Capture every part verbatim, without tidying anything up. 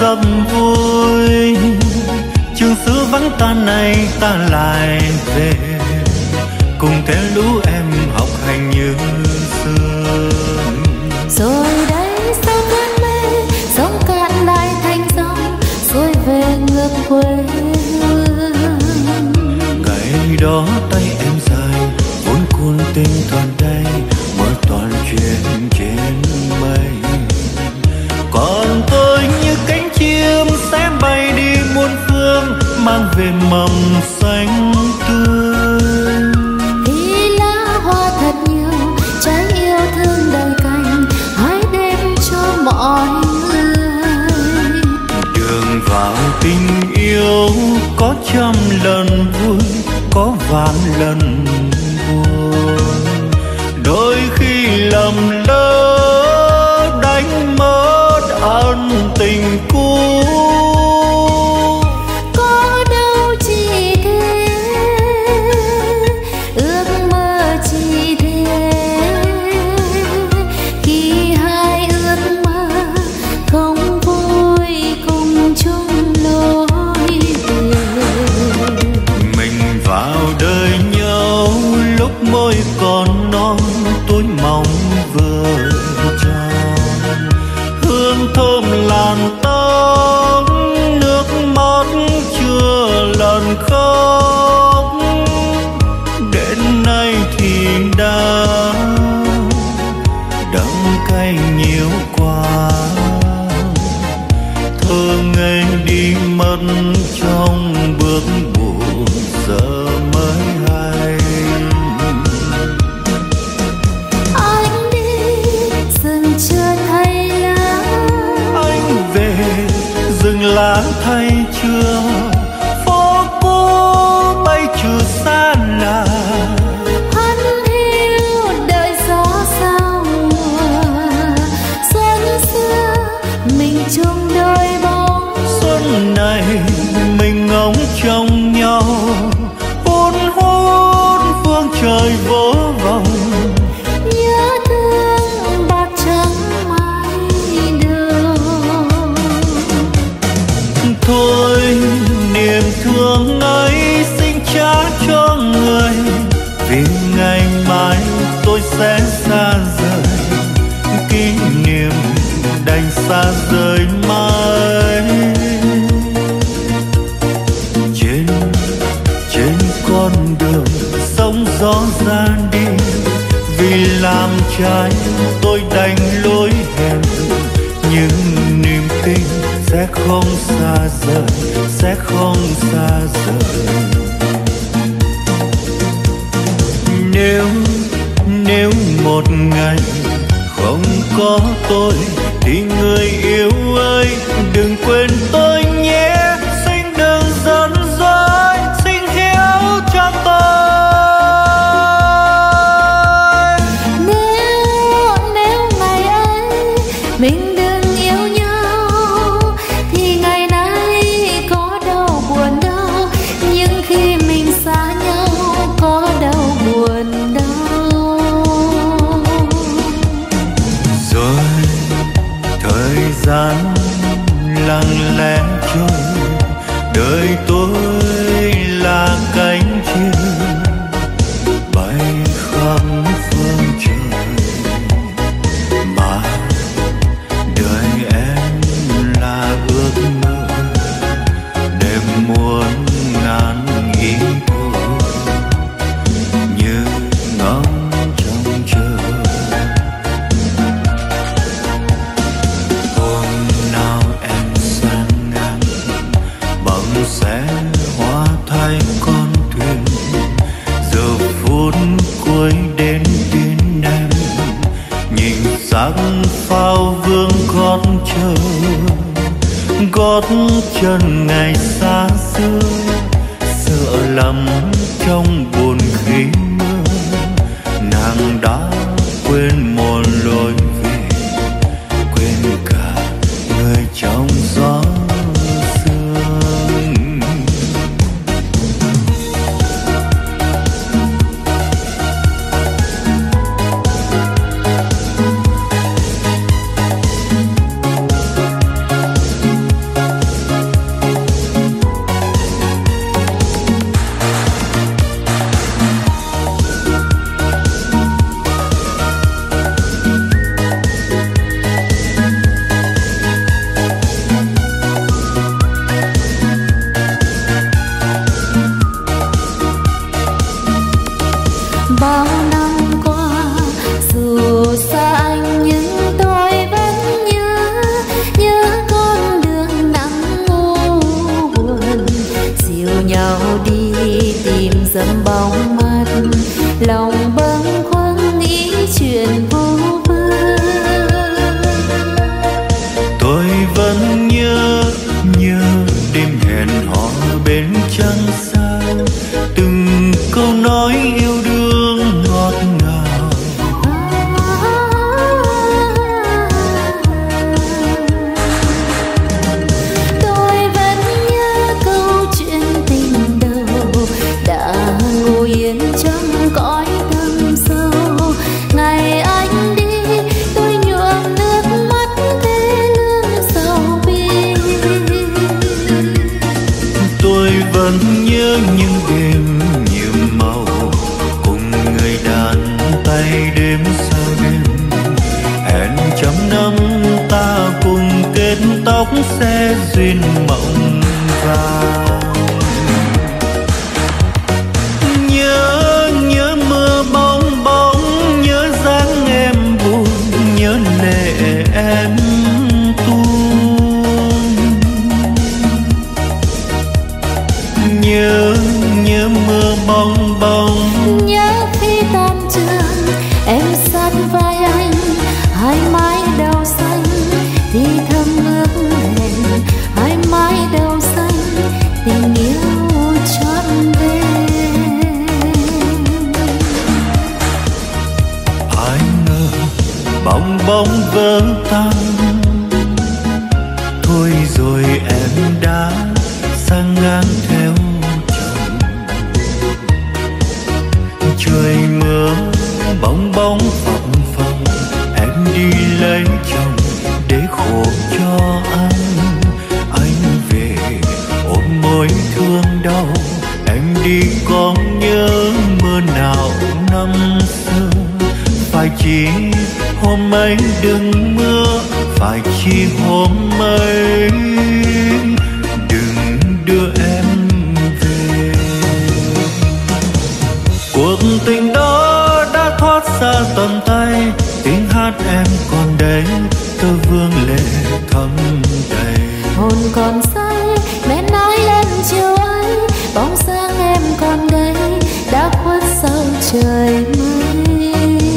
đậm vui. Trường xưa vắng ta nay ta lại về, cùng theo lũ em học hành như xưa. Rồi đây sao cơn mê sóng cạn lại thành dòng, xuôi về ngược quê hương. Ngày đó tay em dài vốn cuốn tinh toàn đây, mỗi toàn chuyện trên mây. Còn tôi như cánh chim sẽ bay đi muôn phương, mang về mầm xanh tươi. Vì lá hoa thật nhiều, trái yêu thương đầy cành, hãy đem cho mọi người. Đường vào tình yêu có trăm lần vui, có vạn lần buồn. Đôi khi lầm lỡ đánh mất ân tình cũ. Có đâu chỉ thế, ước mơ chỉ thế. Khi hai ước mơ không vui cùng chung lối về. Mình vào đời nhau lúc môi còn non, túi mong vừa tròn. Hương thơm làn tóc, nước mắt chưa lần khóc. Đến nay thì đã đắng cay nhiều quá, thơ ngây đi mất trong bước buồn giờ mới hay. Anh đi dừng chưa thay lá, Anh về rừng lá thay chưa, phố cũ bay trừ xa lạ. hắn hiu đợi gió sao mùa. Xuân xưa mình chung đôi bóng, Xuân này mình ngóng trông nhau, hôn hôn phương trời vỗ vòng. nhớ thương bạc trắng mai đường. Thôi niềm thương ấy xin trả cho người, vì ngày mai tôi sẽ xa rời. Kỷ niệm đành xa rời mãi. Trên trên con đường sóng gió ra đi, vì làm trái tôi đành lối hẹn. Nhưng niềm tin sẽ không xa rời, sẽ không xa rời. Nếu nếu một ngày không có tôi thì người yêu ơi đừng quên tôi nhé. Xin đừng giận dỗi, xin hiểu cho tôi. Nếu nếu ngày ấy mình đừng yêu nhau, thì ngày nay có đâu buồn đâu. Nhưng khi mình xa nhau có đâu buồn đâu. Rồi thời gian lặng lẽ trôi, đời tôi là cánh chim bay khắp phương trời. Mà đời em là ước mơ, đêm muôn ngàn ý thôi, như ngóng trông chờ. Hôm nào em sang ngang bằng xe hoa thay con thuyền, giờ phút cuối đến bên em nhìn sắc phao vương gót chờ. Gót chân ngày xa xưa sợ lắm trong buồn khi mơ, nàng đã quên một lối về, quên cả người trong gió sương. vẫn nhớ, nhớ đêm hẹn hò bên trăng sao, từng câu nói yêu đương ngọt ngào. Tôi vẫn nhớ câu chuyện tình đầu đã ngồi yên trong cõi thâm sâu. Ngày anh đi tôi nhuộm nước mắt thế lương sầu bi. Tôi vẫn nhớ những đêm nhiệm màu cùng người đàn tay đêm sau đêm, hẹn trăm năm ta cùng kết tóc sẽ duyên mộng vàng. Nhớ nhớ mưa bóng bóng, nhớ dáng em buồn, nhớ lệ em tuôn. Nhớ nhớ mưa bóng bóng, Nhớ khi tan trường em sát vai anh, hai mái đầu xanh thì thầm ước hẹn, hai mái đầu xanh tình yêu trọn vẹn. ai ngờ bong bóng vỡ tan, thôi rồi em đã sang ngang theo chồng. Trời mưa bong bóng phập phồng, em đi lấy chồng để khổ cho anh. Anh về ôm mối thương đau, em đi còn nhớ mưa nào năm xưa. Phải chỉ hôm ấy đừng mưa, phải chỉ hôm ấy đừng đưa em về. Cuộc tình đó đã thoát xa tầm tay, tiếng hát em còn đây, tôi vương lệ thấm đầy. Hồn còn say mẹ nói lên chiều ấy, bóng sáng em còn đây đã khuất sau trời mây.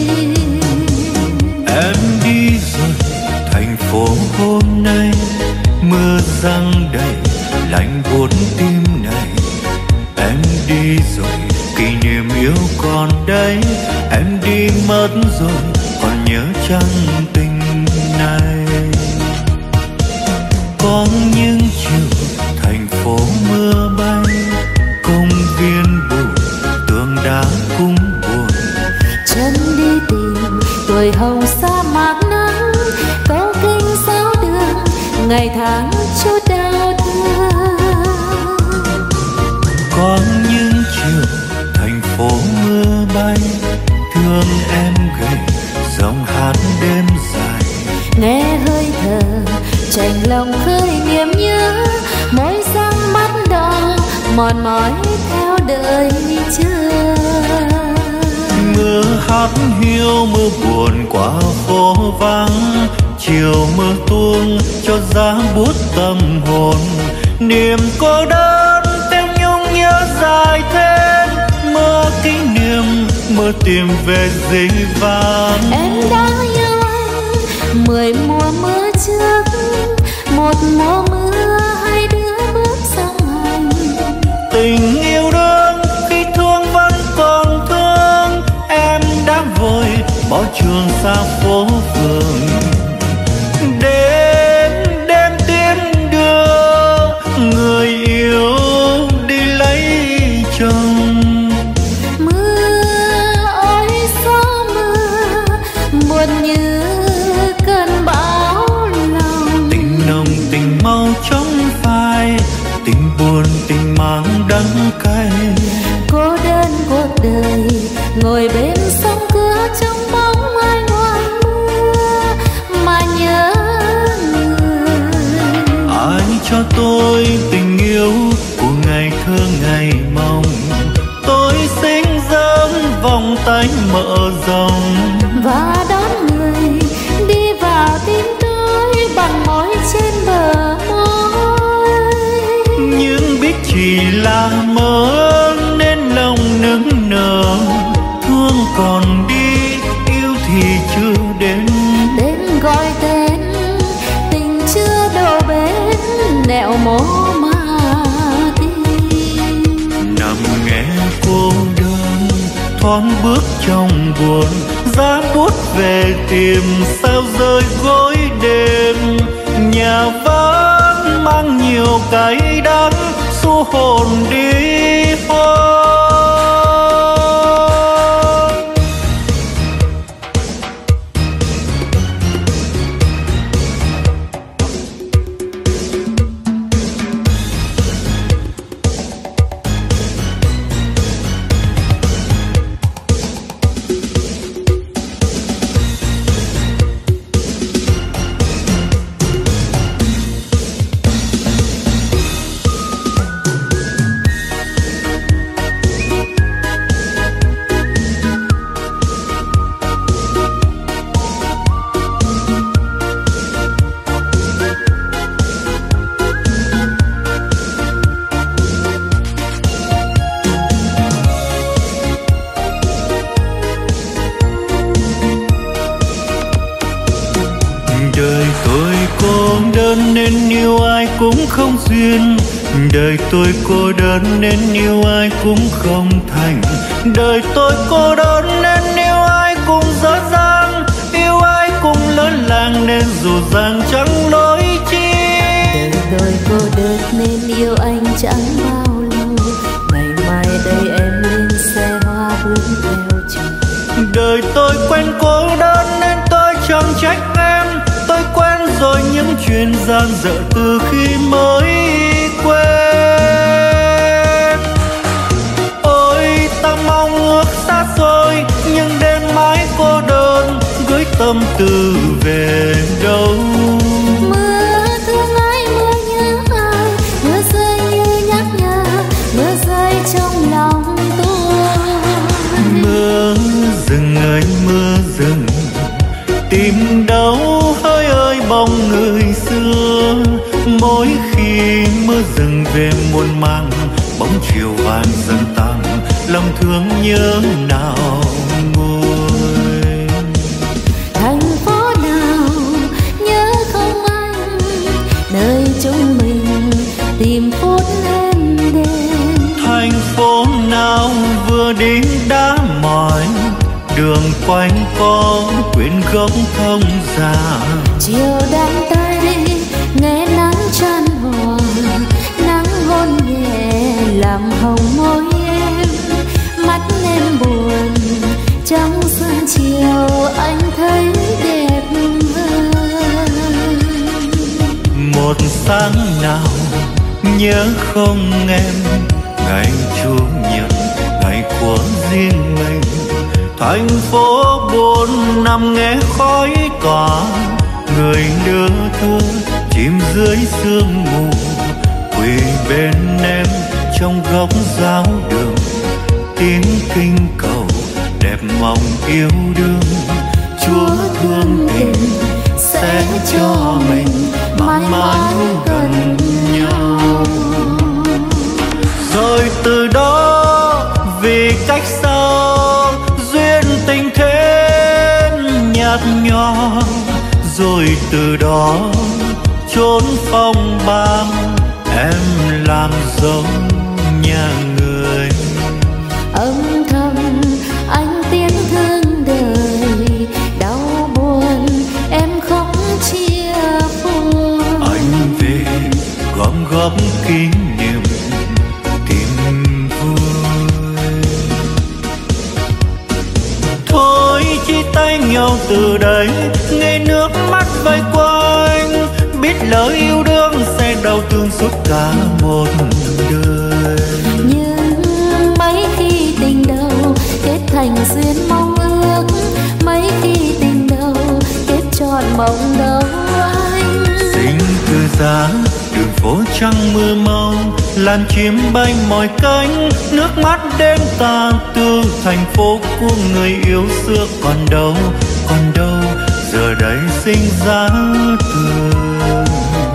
Em đi rồi thành phố hôm nay, mưa giăng đầy lạnh buốt tim này. Em đi rồi kỷ niệm yêu còn đây, em đi mất rồi còn nhớ chăng tình này. Có những chiều thành phố mưa bay, công viên buồn tường đá cũng buồn. Chân đi tìm tuổi hồng sa mạc nắng, câu kinh sáu đường ngày tháng chút đau thương. Có những chiều thành phố mưa bay, thương em gầy giọng hát đêm dài. Nghe hơi thở chạnh lòng khơi niềm nhớ, môi răng mắt đỏ mòn mỏi theo đợi chờ. Mưa hát hiu mưa buồn qua phố vắng, chiều mưa tuôn cho giá buốt tâm hồn. Niềm cô đơn theo nhung nhớ dài thêm, mơ kỷ niệm mơ tìm về dĩ vãng. Em đã yêu anh mười mùa mưa trước, một mùa mưa hai đứa bước song hành. Tình yêu đương khi thương vẫn còn thương, em đã vội bỏ trường xa phố phường. Đến đêm tiến đưa người yêu đi lấy chồng. Mưa ôi gió mưa buồn như cơn bão lòng. Tình nồng tình mau chóng phai, tình buồn tình mang đắng cay. Cô đơn cuộc đời ngồi bên sông cửa trong bóng ai ngoài mưa mà nhớ người. Ai cho tôi tình yêu của ngày thơ ngày mong, tôi sinh dâng vòng tay mở rộng và đón người đi vào tim tôi bằng môi trên bờ môi. nhưng biết chỉ là mơ nên lòng nức nở. Thương còn đi yêu thì chưa đến, đến gọi tên tình chưa đổ bể. thon bước trong buồn, giá bút về tìm sao rơi gối đêm. Nhà vắng mang nhiều cay đắng, xua hồn đi hoa. Đời tôi cô đơn nên yêu ai cũng không duyên, đời tôi cô đơn nên yêu ai cũng không thành. Đời tôi cô đơn nên yêu ai cũng dở dang, yêu ai cũng lớn làng nên dù dàng chẳng lối chi. Đời tôi cô đơn nên yêu anh chẳng bao lâu, ngày mai đây em lên xe hoa bước theo chồng. Đời tôi quen cô đơn nên tôi chẳng trách em, tôi quen rồi những chuyện gian dở từ khi mới quen. Ôi ta mong ước xa xôi nhưng đêm mãi cô đơn, gửi tâm tư về đâu. Mưa thương ai, mưa nhớ ai, mưa rơi như nhắc nhở, mưa rơi trong lòng tôi. Mưa rừng ơi mưa rừng, tìm đâu hơi ơi bóng người xưa. Mỗi khi mưa rừng về muôn mang, bóng chiều vàng dần tăng, lòng thương nhớ nào nguôi. Thành phố nào nhớ không anh, nơi chúng mình tìm phút êm đềm. Thành phố nào vừa đi đã mỏi, đường quanh có quyện gốc thông già. Chiều đang tay nghe nắng chan hòa, nắng hôn nhẹ làm hồng môi em. Mắt em buồn trong sương chiều, anh thấy đẹp hơn. Một sáng nào nhớ không em, ngày chủ nhật ngày của riêng mình. Thành phố buồn nằm nghe khói tỏa, người đưa thơ chìm dưới sương mù. Quỳ bên em trong góc giáo đường, tiếng kinh cầu đẹp mong yêu đương. Chúa thương tình sẽ cho mình mãi mãi gần nhau. Rồi từ đó vì cách xa, duyên tình thêm nhạt nhòa. Rồi từ đó chốn phong bang, em làm giống nhà người. Âm thầm anh tiếng thương đời, đau buồn em không chia buồn. Anh về gom góp kỷ niệm tìm vui. Thôi chia tay nhau từ đây, nghe nước mắt vây quanh. Biết lời yêu đương sẽ đau thương suốt cả một đời. Nhưng mấy khi tình đầu kết thành duyên mong ước, mấy khi tình đầu kết trọn mộng đầu anh. Sinh từ giá đường phố trăng mưa mau, làm chim bay mỏi cánh. Nước mắt đêm tàn tư, thành phố của người yêu xưa còn đâu, còn đâu giờ đây sinh ra thường.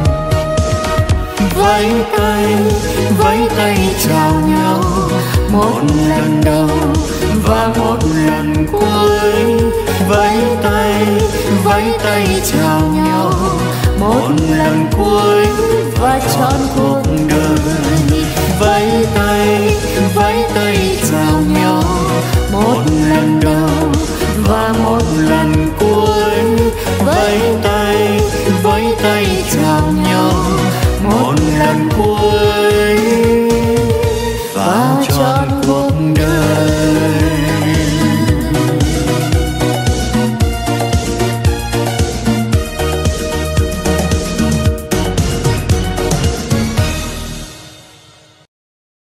Vẫy tay, vẫy tay chào nhau, một lần đầu và một lần cuối. Vẫy tay, vẫy tay chào nhau, một lần cuối và trọn cuộc đời.